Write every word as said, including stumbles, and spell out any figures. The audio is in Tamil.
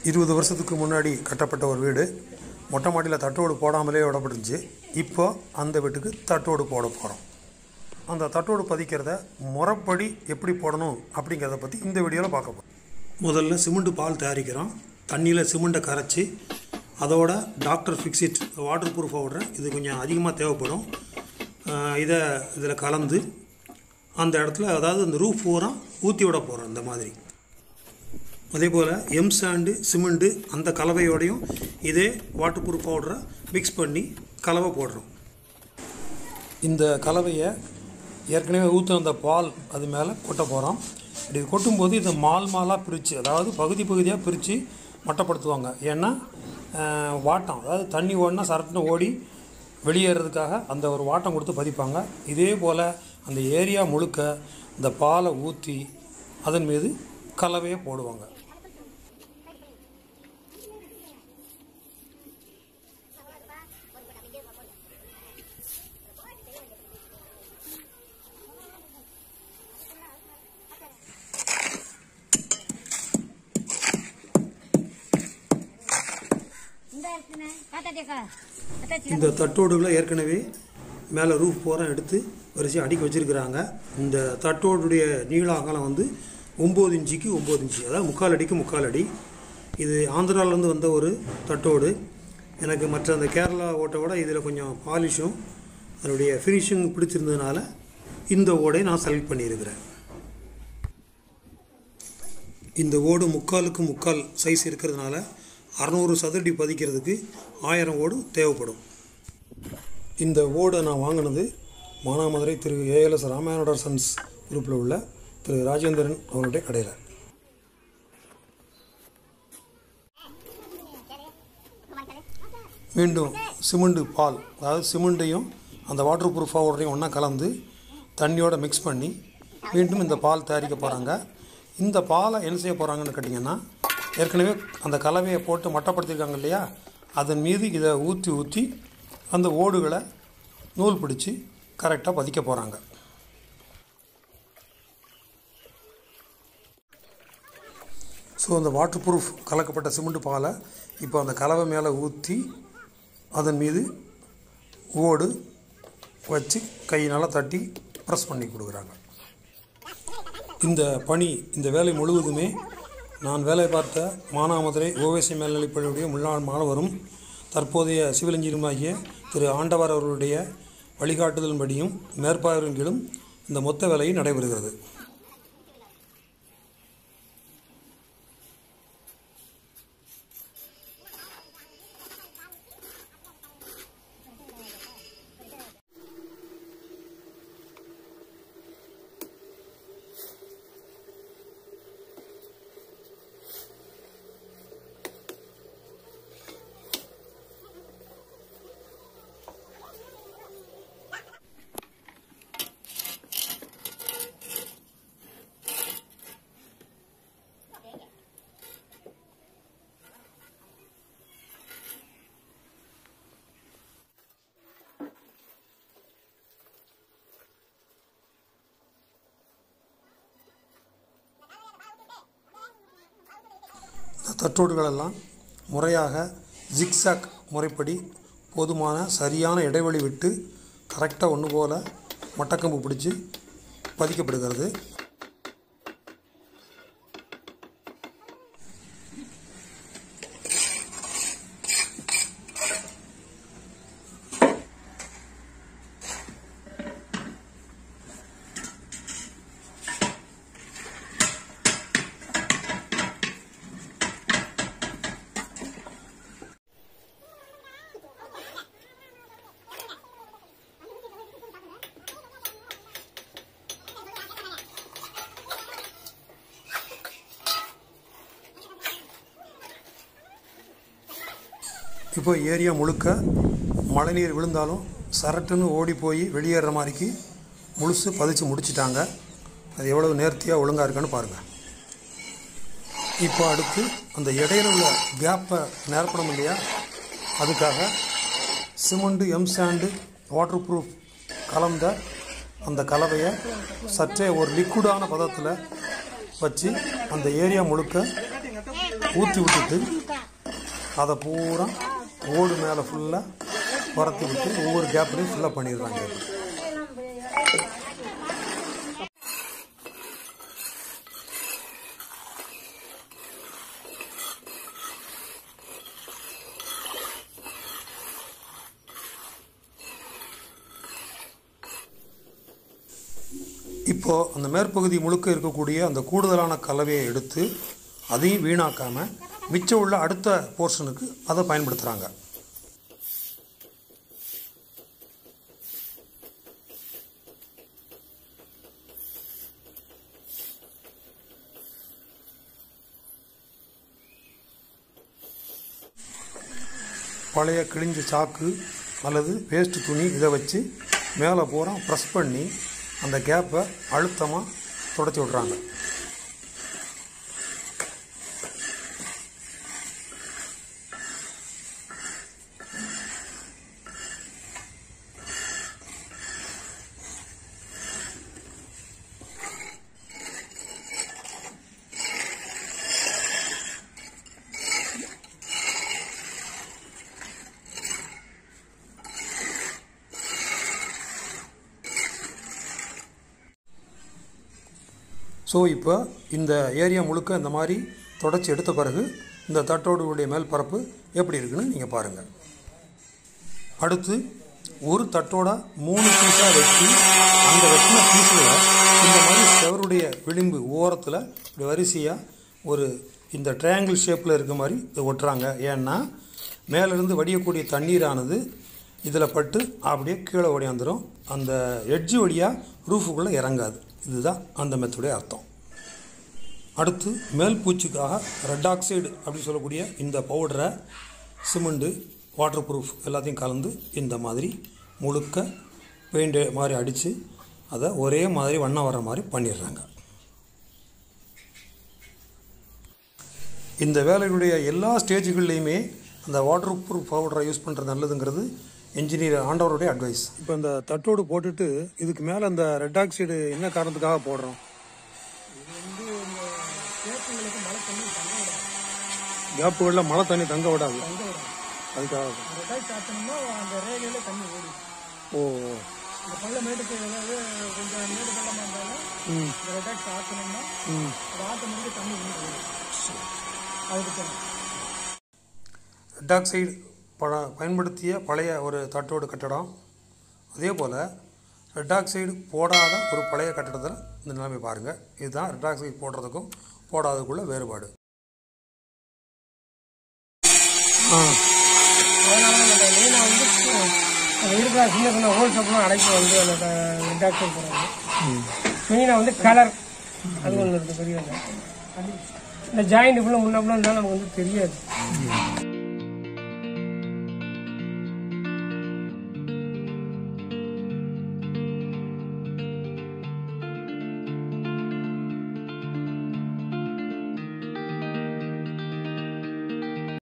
இருபது வருஷத்துக்கு முன்னாடி கட்டப்பட்ட ஒரு வீடு மொட்டை மாடியில் தட்டோடு போடாமலே விடப்பட்டுருந்துச்சு. இப்போ அந்த வீட்டுக்கு தட்டோடு போட போகிறோம். அந்த தட்டோடு பதிக்கிறத முறைப்படி எப்படி போடணும் அப்படிங்கிறத பற்றி இந்த வீடியோவில் பார்க்க போகிறோம். முதல்ல சிமெண்ட் பால் தயாரிக்கிறோம். தண்ணியில் சிமெண்ட்டை கரைச்சி அதோட doctor Fixit water proof powder இது கொஞ்சம் அதிகமாக தேவைப்படும். இதை இதில் கலந்து அந்த இடத்துல அதாவது அந்த ரூஃப் பூரா ஊற்றி விட போகிறோம். இந்த மாதிரி அதே போல் எம் சாண்டு சிமெண்ட்டு அந்த கலவையோடையும் இதே வாட்டர் ப்ரூஃப் பவுடரை மிக்ஸ் பண்ணி கலவை போடுறோம். இந்த கலவையை ஏற்கனவே ஊற்ற அந்த பால் அது மேலே கொட்ட போகிறோம். இப்படி கொட்டும்போது இதை மால் மாலாக பிரித்து அதாவது பகுதி பகுதியாக பிரித்து மட்டப்படுத்துவாங்க. ஏன்னா வாட்டம் அதாவது தண்ணி ஓடினா சரட்டுன்னு ஓடி வெளியேறதுக்காக அந்த ஒரு வாட்டம் கொடுத்து பதிப்பாங்க. இதே போல் அந்த ஏரியா முழுக்க இந்த பாலை ஊற்றி அதன் மீது கலவையை போடுவாங்க. இந்த தட்டோடுகளை ஏற்கனவே மேலே ரூஃப் பூரா எடுத்து வரிசையாக அடுக்கி வச்சுருக்கிறாங்க. இந்த தட்டோடுடைய நீள அகலம் வந்து ஒம்பது இன்ச்சுக்கு ஒம்பது இன்ச்சு அதாவது முக்கால் அடிக்கு முக்கால் அடி. இது ஆந்திராவிலேருந்து வந்த ஒரு தட்டோடு. எனக்கு மற்ற அந்த கேரளா ஓட்டை விட இதில் கொஞ்சம் பாலிஷும் அதனுடைய ஃபினிஷிங் பிடிச்சிருந்ததுனால இந்த ஓடை நான் செலக்ட் பண்ணியிருக்கிறேன். இந்த ஓடு முக்காலுக்கு முக்கால் சைஸ் இருக்கிறதுனால அறநூறு சதுரடி பதிக்கிறதுக்கு ஆயிரம் ஓடு தேவைப்படும். இந்த ஓடை நான் வாங்கினது மானாமதுரை திரு ஏஎல்எஸ் ராமாயண சன்ஸ் குரூப்பில் உள்ள திரு ராஜேந்திரன் அவருடைய கடையில். மீண்டும் சிமெண்ட் பால் அதாவது சிமெண்ட்டையும் அந்த வாட்டர் ப்ரூஃப் பவுடரையும் ஒன்றா கலந்து தண்ணியோடு மிக்ஸ் பண்ணி மீண்டும் இந்த பால் தயாரிக்க போகிறாங்க. இந்த பாலை என்ன செய்ய போகிறாங்கன்னு கேட்டிங்கன்னா ஏற்கனவே அந்த கலவையை போட்டு மட்டப்படுத்திருக்காங்க இல்லையா, அதன் மீது இதை ஊற்றி ஊற்றி அந்த ஓடுகளை நூல் பிடிச்சி கரெக்டாக பதிக்க போகிறாங்க. ஸோ அந்த வாட்டர் ப்ரூஃப் கலக்கப்பட்ட சிமெண்ட் பாலை இப்போ அந்த கலவை மேலே ஊற்றி அதன் மீது ஓடு வச்சு கையினால் தட்டி ப்ரெஸ் பண்ணி கொடுக்குறாங்க. இந்த பணி இந்த வேலை முழுவதுமே நான் வேலை பார்த்த மானாமதுரை ஓவேசி மேல்நிலைப்பள்ளியுடைய முன்னாள் மாணவரும் தற்போதைய சிவில் இன்ஜினியருமாகிய திரு ஆண்டவர் அவர்களுடைய வழிகாட்டுதலின்படியும் மேற்பார்வையின் கீழும் இந்த மொத்த வேலையும் நடைபெறுகிறது. தட்டோடுகளெல்லாம் முறையாக ஜிக்ஸாக் முறைப்படி போதுமான சரியான இடைவெளி விட்டு கரெக்டாக ஒன்று போல் மட்டக்கம்பு பிடிச்சி பதிக்கப்படுகிறது. இப்போ ஏரியா முழுக்க மழைநீர் விழுந்தாலும் சரட்டுன்னு ஓடி போய் வெளியேற மாதிரிக்கு முழுசு பதிச்சு முடிச்சிட்டாங்க. அது எவ்வளவு நேர்த்தியாக ஒழுங்காக இருக்குன்னு பாருங்கள். இப்போ அடுத்து அந்த இடையில உள்ள கேப்பை நேர்ப்படும் இல்லையா, அதுக்காக cement M sand waterproof கலந்த அந்த கலவையை சற்றே ஒரு லிக்விடான பதத்தில் வச்சு அந்த ஏரியா முழுக்க ஊற்றி விட்டுட்டு அதை பூரா ஓடு மேலே ஃபுல்லாக பரத்தி விட்டு ஒவ்வொரு கேப்லையும் ஃபுல்லாக பண்ணிடுறாங்க. இப்போது அந்த மேற்பகுதி முழுக்க இருக்கக்கூடிய அந்த கூடுதலான கலவையை எடுத்து அதையும் வீணாக்காமல் மிச்சம் உள்ள அடுத்த போர்ஷனுக்கு அதை பயன்படுத்துகிறாங்க. பழைய கிழிஞ்ச சாக்கு அல்லது வேஸ்ட் துணி இதை வச்சு மேலே பூரா ப்ரெஸ் பண்ணி அந்த கேப்பை அழுத்தமாக தொடச்சி விட்றாங்க. ஸோ இப்போ இந்த ஏரியா முழுக்க இந்த மாதிரி தொடச்சி எடுத்த பிறகு இந்த தட்டோடுடைய மேல் பரப்பு எப்படி இருக்குன்னு நீங்கள் பாருங்கள். அடுத்து ஒரு தட்டோட மூணு பீஸாக வெட்டி அந்த வெட்டின பீஸில் இந்த மாதிரி செவருடைய விளிம்பு ஓரத்தில் இப்படி வரிசையாக ஒரு இந்த ட்ரையாங்கிள் ஷேப்பில் இருக்க மாதிரி இதை ஒட்டுறாங்க. ஏன்னா மேலேருந்து வடியக்கூடிய தண்ணீரானது இதில் பட்டு அப்படியே கீழே ஓடியாந்துடும், அந்த எட்ஜு வழியாக ரூஃபுக்குள்ளே இறங்காது. இதுதான் அந்த மெத்தோடைய அர்த்தம். அடுத்து மேல் பூச்சிக்காக ரெட் ஆக்சைடு அப்படின்னு சொல்லக்கூடிய இந்த பவுடரை சிமெண்ட்டு வாட்டர் ப்ரூஃப் எல்லாத்தையும் கலந்து இந்த மாதிரி முழுக்க பெயிண்ட் மாதிரி அடித்து அதை ஒரே மாதிரி வண்ணம் வர மாதிரி பண்ணிடுறாங்க. இந்த வேலையுடைய எல்லா ஸ்டேஜுகள்லேயுமே அந்த வாட்டர் ப்ரூஃப் பவுடரை யூஸ் பண்ணுறது நல்லதுங்கிறது என்ஜினியர் ஆண்டவருடைய அட்வைஸ். இப்போ இந்த தட்டோடு போட்டுட்டு இதுக்கு மேலே அந்த ரெட் ஆக்சைடு என்ன காரணத்துக்காக போடுறோம்? கேப்புகளில் மழை தண்ணி தங்க விடாது, அதுக்காக. ஓ ரெட் ஆக்சைடு பழ பயன்படுத்திய பழைய ஒரு தட்டோடு கட்டடம், அதே போல் ரெட் ஆக்சைடு போடாத ஒரு பழைய கட்டடத்தில் இந்த நிலைமை பாருங்கள். இதுதான் ரெட் ஆக்சைடு போடுறதுக்கும் போடாததுக்குள்ள வேறுபாடு. சின்ன சின்ன ஹோல்ஸ் அப்புறம் அடைப்பு வந்து அந்த ரெட் ஆக்சைடு போடுறாங்க. மெயினாக வந்து கலர் அது ஒன்று இருக்குது பெரிய. இந்த ஜாயிண்ட் ஃபுல்லாக முன்னாடி இருந்தாலும் நமக்கு வந்து தெரியாது.